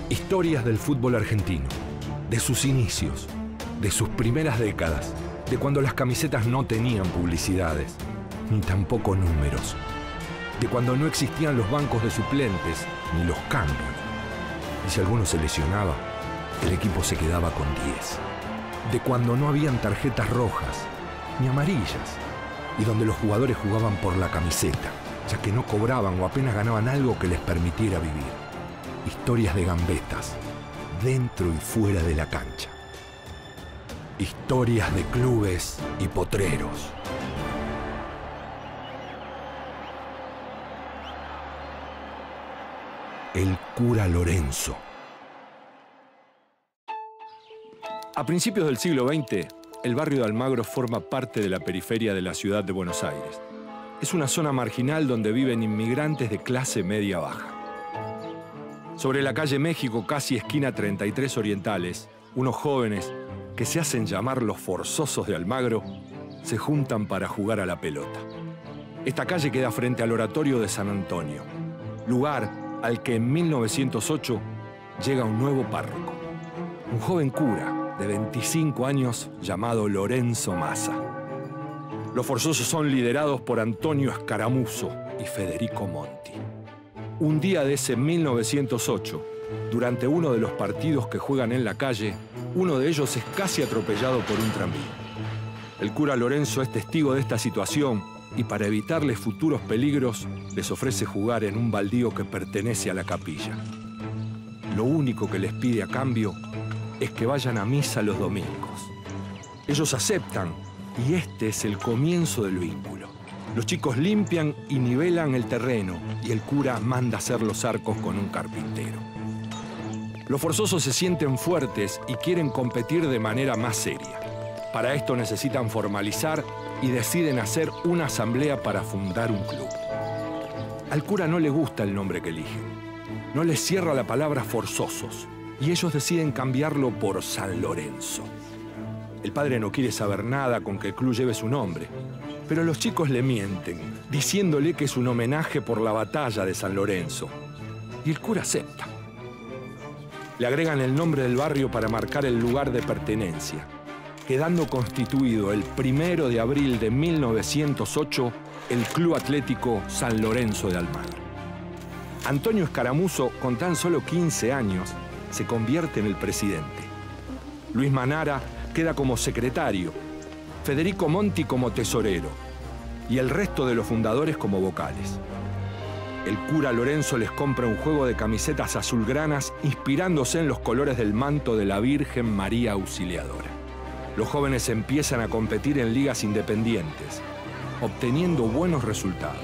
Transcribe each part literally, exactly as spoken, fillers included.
Historias del fútbol argentino, de sus inicios, de sus primeras décadas, de cuando las camisetas no tenían publicidades, ni tampoco números, de cuando no existían los bancos de suplentes, ni los cambios. Y si alguno se lesionaba, el equipo se quedaba con diez. De cuando no habían tarjetas rojas, ni amarillas, y donde los jugadores jugaban por la camiseta, ya que no cobraban o apenas ganaban algo que les permitiera vivir. Historias de gambetas, dentro y fuera de la cancha. Historias de clubes y potreros. El cura Lorenzo. A principios del siglo veinte, el barrio de Almagro forma parte de la periferia de la ciudad de Buenos Aires. Es una zona marginal donde viven inmigrantes de clase media-baja. Sobre la calle México, casi esquina treinta y tres Orientales, unos jóvenes, que se hacen llamar los forzosos de Almagro, se juntan para jugar a la pelota. Esta calle queda frente al oratorio de San Antonio, lugar al que en mil novecientos ocho llega un nuevo párroco, un joven cura de veinticinco años llamado Lorenzo Massa. Los forzosos son liderados por Antonio Escaramuzo y Federico Monti. Un día de ese mil novecientos ocho, durante uno de los partidos que juegan en la calle, uno de ellos es casi atropellado por un tranvía. El cura Lorenzo es testigo de esta situación y para evitarles futuros peligros, les ofrece jugar en un baldío que pertenece a la capilla. Lo único que les pide a cambio es que vayan a misa los domingos. Ellos aceptan y este es el comienzo del vínculo. Los chicos limpian y nivelan el terreno y el cura manda hacer los arcos con un carpintero. Los forzosos se sienten fuertes y quieren competir de manera más seria. Para esto necesitan formalizar y deciden hacer una asamblea para fundar un club. Al cura no le gusta el nombre que eligen. No les cierra la palabra forzosos y ellos deciden cambiarlo por San Lorenzo. El padre no quiere saber nada con que el club lleve su nombre, pero los chicos le mienten, diciéndole que es un homenaje por la batalla de San Lorenzo. Y el cura acepta. Le agregan el nombre del barrio para marcar el lugar de pertenencia, quedando constituido el primero de abril de mil novecientos ocho el Club Atlético San Lorenzo de Almagro. Antonio Escaramuzo, con tan solo quince años, se convierte en el presidente. Luis Manara queda como secretario, Federico Monti como tesorero y el resto de los fundadores como vocales. El cura Lorenzo les compra un juego de camisetas azulgranas inspirándose en los colores del manto de la Virgen María Auxiliadora. Los jóvenes empiezan a competir en ligas independientes, obteniendo buenos resultados.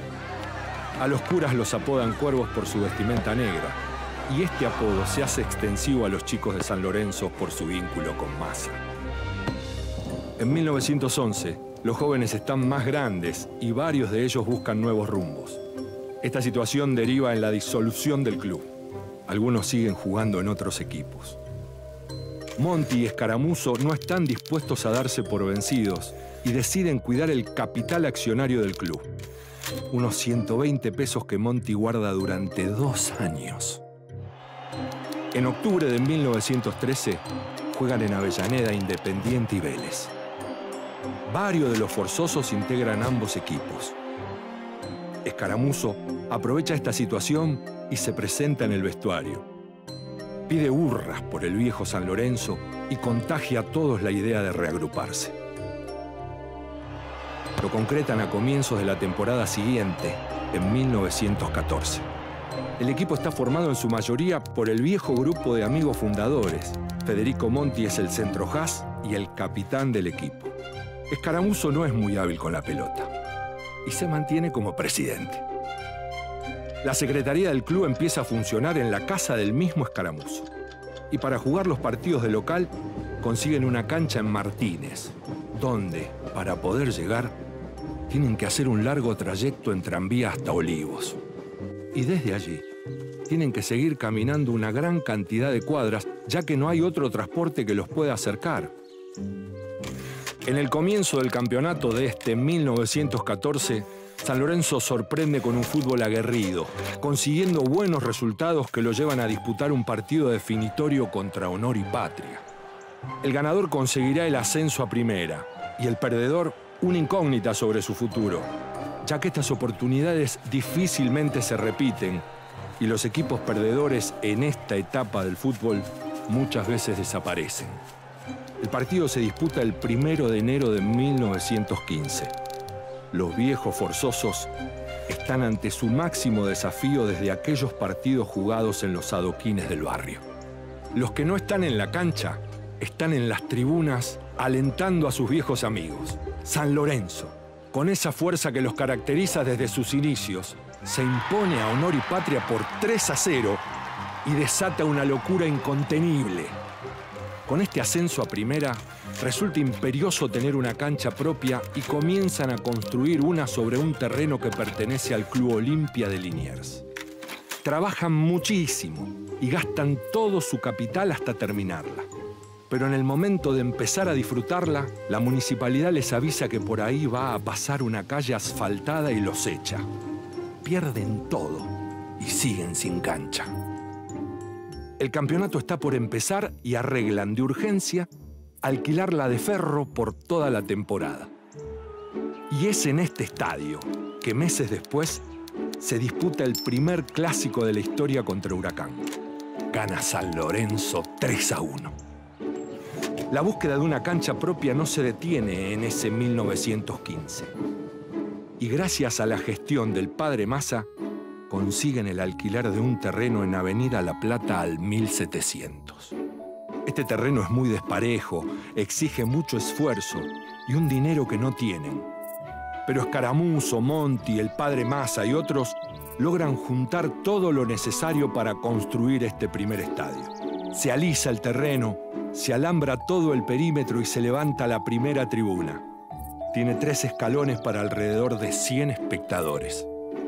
A los curas los apodan cuervos por su vestimenta negra, y este apodo se hace extensivo a los chicos de San Lorenzo por su vínculo con Massa. En mil novecientos once, los jóvenes están más grandes y varios de ellos buscan nuevos rumbos. Esta situación deriva en la disolución del club. Algunos siguen jugando en otros equipos. Monti y Escaramuzo no están dispuestos a darse por vencidos y deciden cuidar el capital accionario del club. Unos ciento veinte pesos que Monti guarda durante dos años. En octubre de mil novecientos trece, juegan en Avellaneda, Independiente y Vélez. Varios de los forzosos integran ambos equipos. Escaramuzo aprovecha esta situación y se presenta en el vestuario. Pide hurras por el viejo San Lorenzo y contagia a todos la idea de reagruparse. Lo concretan a comienzos de la temporada siguiente, en mil novecientos catorce. El equipo está formado en su mayoría por el viejo grupo de amigos fundadores. Federico Monti es el centrojaz y el capitán del equipo. Escaramuzo no es muy hábil con la pelota y se mantiene como presidente. La secretaría del club empieza a funcionar en la casa del mismo Escaramuzo. Y para jugar los partidos de local, consiguen una cancha en Martínez, donde, para poder llegar, tienen que hacer un largo trayecto en tranvía hasta Olivos. Y desde allí, tienen que seguir caminando una gran cantidad de cuadras, ya que no hay otro transporte que los pueda acercar. En el comienzo del campeonato de este mil novecientos catorce, San Lorenzo sorprende con un fútbol aguerrido, consiguiendo buenos resultados que lo llevan a disputar un partido definitorio contra Honor y Patria. El ganador conseguirá el ascenso a primera y el perdedor una incógnita sobre su futuro, ya que estas oportunidades difícilmente se repiten y los equipos perdedores en esta etapa del fútbol muchas veces desaparecen. El partido se disputa el primero de enero de mil novecientos quince. Los viejos forzosos están ante su máximo desafío desde aquellos partidos jugados en los adoquines del barrio. Los que no están en la cancha están en las tribunas alentando a sus viejos amigos. San Lorenzo, con esa fuerza que los caracteriza desde sus inicios, se impone a Honor y Patria por tres a cero y desata una locura incontenible. Con este ascenso a primera, resulta imperioso tener una cancha propia y comienzan a construir una sobre un terreno que pertenece al Club Olimpia de Liniers. Trabajan muchísimo y gastan todo su capital hasta terminarla. Pero en el momento de empezar a disfrutarla, la municipalidad les avisa que por ahí va a pasar una calle asfaltada y los echa. Pierden todo y siguen sin cancha. El campeonato está por empezar y arreglan de urgencia alquilarla de ferro por toda la temporada. Y es en este estadio que meses después se disputa el primer clásico de la historia contra Huracán. Gana San Lorenzo tres a uno. La búsqueda de una cancha propia no se detiene en ese mil novecientos quince. Y gracias a la gestión del padre Massa, consiguen el alquiler de un terreno en Avenida La Plata al mil setecientos. Este terreno es muy desparejo, exige mucho esfuerzo y un dinero que no tienen. Pero Escaramuzo, Monti, el padre Massa y otros logran juntar todo lo necesario para construir este primer estadio. Se alisa el terreno, se alambra todo el perímetro y se levanta la primera tribuna. Tiene tres escalones para alrededor de cien espectadores.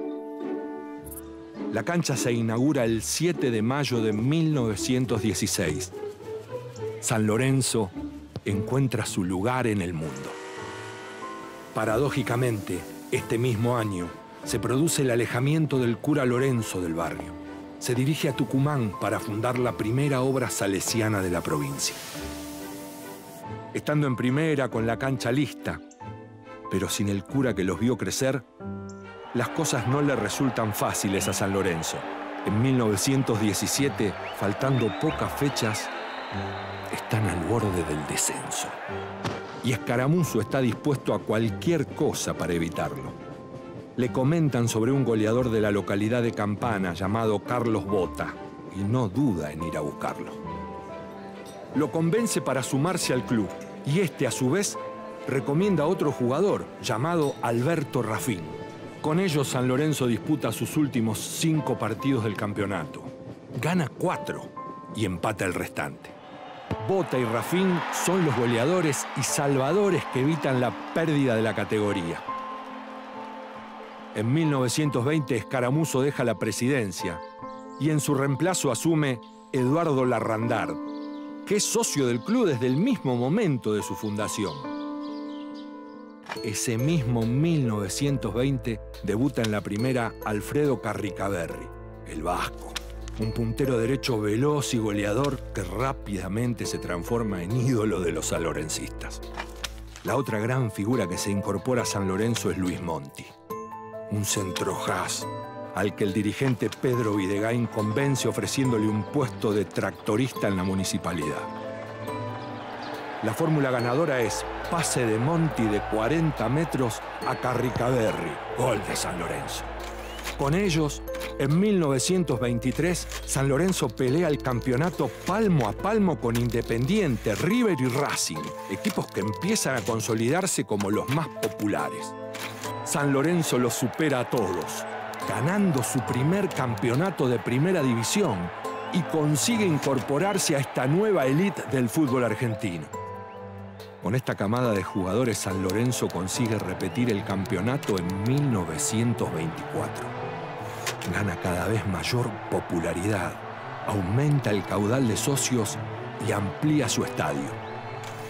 La cancha se inaugura el siete de mayo de mil novecientos dieciséis. San Lorenzo encuentra su lugar en el mundo. Paradójicamente, este mismo año se produce el alejamiento del cura Lorenzo del barrio. Se dirige a Tucumán para fundar la primera obra salesiana de la provincia. Estando en primera con la cancha lista, pero sin el cura que los vio crecer, las cosas no le resultan fáciles a San Lorenzo. En mil novecientos diecisiete, faltando pocas fechas, están al borde del descenso. Y Escaramuzo está dispuesto a cualquier cosa para evitarlo. Le comentan sobre un goleador de la localidad de Campana llamado Carlos Bota y no duda en ir a buscarlo. Lo convence para sumarse al club y este, a su vez, recomienda a otro jugador llamado Alberto Rafín. Con ellos, San Lorenzo disputa sus últimos cinco partidos del campeonato. Gana cuatro y empata el restante. Bota y Rafín son los goleadores y salvadores que evitan la pérdida de la categoría. En mil novecientos veinte, Escaramuzo deja la presidencia y en su reemplazo asume Eduardo Larrandard, que es socio del club desde el mismo momento de su fundación. Ese mismo mil novecientos veinte debuta en la primera Alfredo Carricaberri, el vasco, un puntero derecho veloz y goleador que rápidamente se transforma en ídolo de los sanlorencistas. La otra gran figura que se incorpora a San Lorenzo es Luis Monti, un centrojaz al que el dirigente Pedro Videgain convence ofreciéndole un puesto de tractorista en la municipalidad. La fórmula ganadora es pase de Monti de cuarenta metros a Carricaberri, gol de San Lorenzo. Con ellos, en mil novecientos veintitrés, San Lorenzo pelea el campeonato palmo a palmo con Independiente, River y Racing, equipos que empiezan a consolidarse como los más populares. San Lorenzo los supera a todos, ganando su primer campeonato de primera división y consigue incorporarse a esta nueva élite del fútbol argentino. Con esta camada de jugadores, San Lorenzo consigue repetir el campeonato en mil novecientos veinticuatro. Gana cada vez mayor popularidad, aumenta el caudal de socios y amplía su estadio.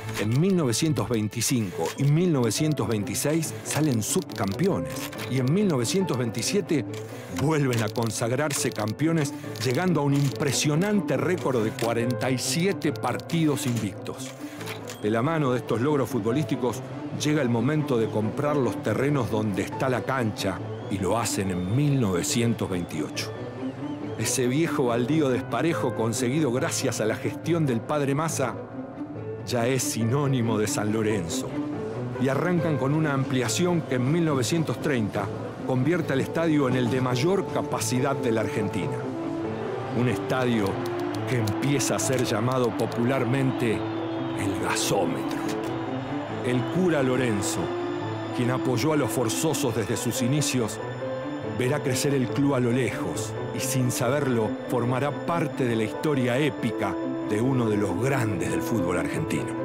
En mil novecientos veinticinco y mil novecientos veintiséis salen subcampeones y en mil novecientos veintisiete vuelven a consagrarse campeones, llegando a un impresionante récord de cuarenta y siete partidos invictos. De la mano de estos logros futbolísticos llega el momento de comprar los terrenos donde está la cancha y lo hacen en mil novecientos veintiocho. Ese viejo baldío desparejo conseguido gracias a la gestión del padre Massa ya es sinónimo de San Lorenzo. Y arrancan con una ampliación que en mil novecientos treinta convierte al estadio en el de mayor capacidad de la Argentina. Un estadio que empieza a ser llamado popularmente el gasómetro. El cura Lorenzo, quien apoyó a los forzosos desde sus inicios, verá crecer el club a lo lejos y sin saberlo formará parte de la historia épica de uno de los grandes del fútbol argentino.